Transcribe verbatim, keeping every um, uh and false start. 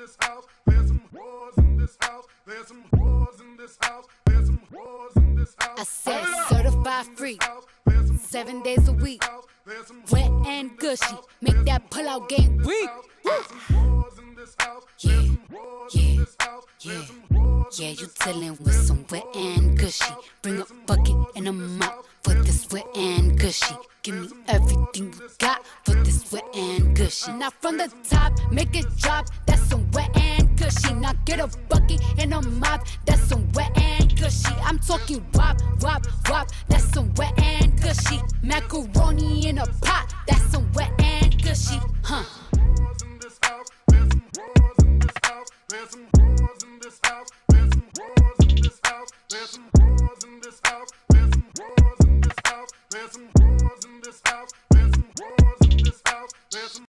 this house. There's some whores in this house. There's some whores in this house. There's some whores in this house. I said certified free, seven days a week. Wet and gushy, make that pull-out game weak. Yeah, yeah, yeah, yeah, you dealing with some wet and gushy. Bring a bucket and a mop for this wet and gushy. Give me everything you got for this wet and gushy. Now from the top, make it drop, that's some wet and gushy. Now get a bucket and a mop, that's some wet and gushy. I'm talking wop, wop, wop, that's some wet and gushy. Macaroni in a pot, that's some wet and gushy, huh?